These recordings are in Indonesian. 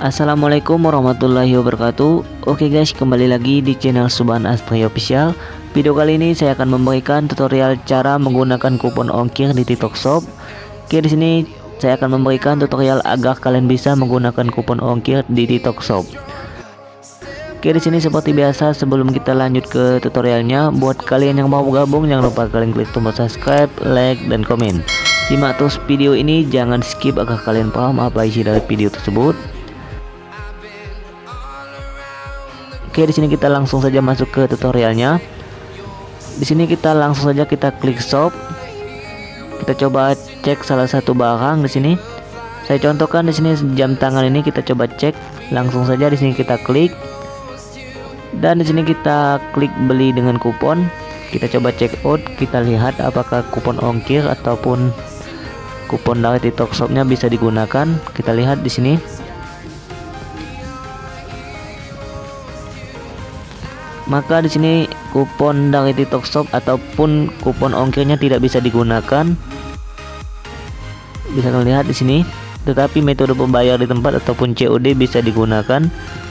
Assalamualaikum warahmatullahi wabarakatuh. Oke guys, kembali lagi di channel Subhan Astri Official. Video kali ini saya akan memberikan tutorial cara menggunakan kupon ongkir di TikTok Shop. Oke, di sini saya akan memberikan tutorial agar kalian bisa menggunakan kupon ongkir di TikTok Shop. Oke, di sini seperti biasa, sebelum kita lanjut ke tutorialnya, buat kalian yang mau gabung jangan lupa kalian klik tombol subscribe, like, dan komen. Simak terus video ini, jangan skip agar kalian paham apa isi dari video tersebut. Oke, di sini kita langsung saja masuk ke tutorialnya. Di sini kita langsung saja kita klik shop. Kita coba cek salah satu barang di sini. Saya contohkan di sini jam tangan ini, kita coba cek. Langsung saja di sini kita klik. Dan di sini kita klik beli dengan kupon. Kita coba check out, kita lihat apakah kupon ongkir ataupun kupon dari TikTok Shop-nya bisa digunakan. Kita lihat di sini. Maka di sini kupon dari TikTok Shop ataupun kupon ongkirnya tidak bisa digunakan. Bisa melihat di sini. Tetapi metode pembayar di tempat ataupun COD bisa digunakan.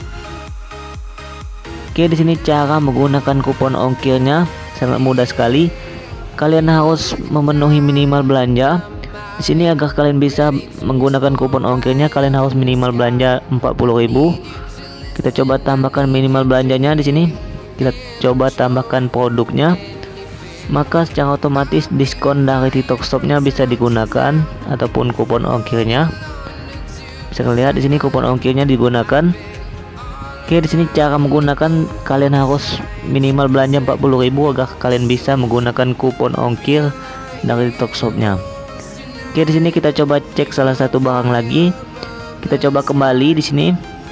Oke, di sini cara menggunakan kupon ongkirnya sangat mudah sekali. Kalian harus memenuhi minimal belanja. Di sini agar kalian bisa menggunakan kupon ongkirnya, kalian harus minimal belanja 40.000. Kita coba tambahkan minimal belanjanya di sini. Kita coba tambahkan produknya, maka secara otomatis diskon dari TikTok Shop-nya bisa digunakan ataupun kupon ongkirnya. Bisa melihat di sini kupon ongkirnya digunakan. Oke, di sini cara menggunakan, kalian harus minimal belanja 40.000 agar kalian bisa menggunakan kupon ongkir dari TikTok Shop-nya. Oke, di sini kita coba cek salah satu barang lagi. Kita coba kembali di sini.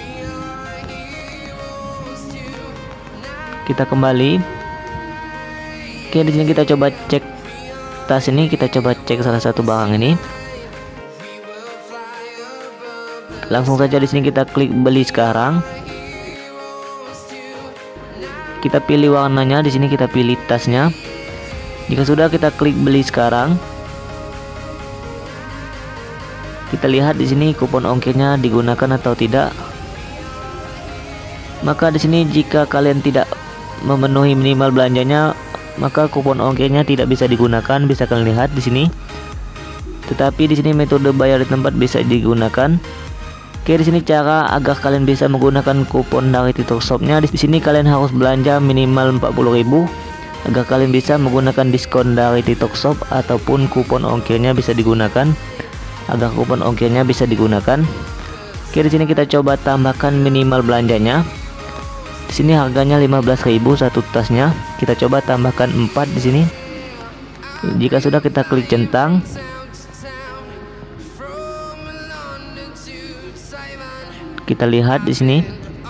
Kita kembali. Oke, di sini kita coba cek tas ini, kita coba cek salah satu barang ini. Langsung saja di sini kita klik beli sekarang. Kita pilih warnanya, di sini kita pilih tasnya. Jika sudah, kita klik beli sekarang. Kita lihat di sini kupon ongkirnya digunakan atau tidak. Maka di sini jika kalian tidak memenuhi minimal belanjanya, maka kupon ongkirnya tidak bisa digunakan. Bisa kalian lihat di sini. Tetapi di sini metode bayar di tempat bisa digunakan. Oke, di sini cara agar kalian bisa menggunakan kupon dari TikTok Shop-nya. Di sini kalian harus belanja minimal 40.000 agar kalian bisa menggunakan diskon dari TikTok Shop ataupun kupon ongkirnya bisa digunakan. Agar kupon ongkirnya bisa digunakan. Oke, di sini kita coba tambahkan minimal belanjanya. Di sini harganya 15.000 satu tasnya. Kita coba tambahkan 4 di sini. Jika sudah, kita klik centang. Kita lihat di sini.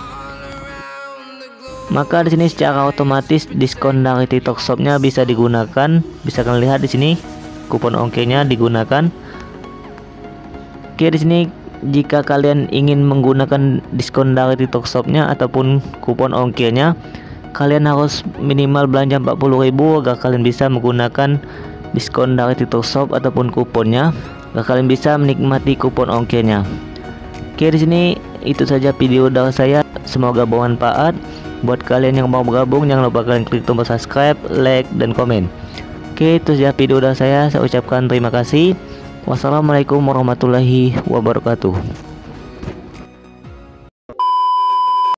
Maka di sini secara otomatis diskon dari TikTok Shop-nya bisa digunakan. Bisa kalian lihat di sini kupon ongkirnya digunakan. Oke, di sini jika kalian ingin menggunakan diskon dari TikTok Shop-nya ataupun kupon ongkirnya, kalian harus minimal belanja 40.000 agar kalian bisa menggunakan diskon dari TikTok Shop ataupun kuponnya, agar kalian bisa menikmati kupon ongkirnya. Oke, di sini itu saja video dari saya. Semoga bermanfaat. Buat kalian yang mau bergabung, jangan lupa kalian klik tombol subscribe, like, dan komen. Oke, itu saja video dari saya. Saya ucapkan terima kasih. Wassalamualaikum warahmatullahi wabarakatuh.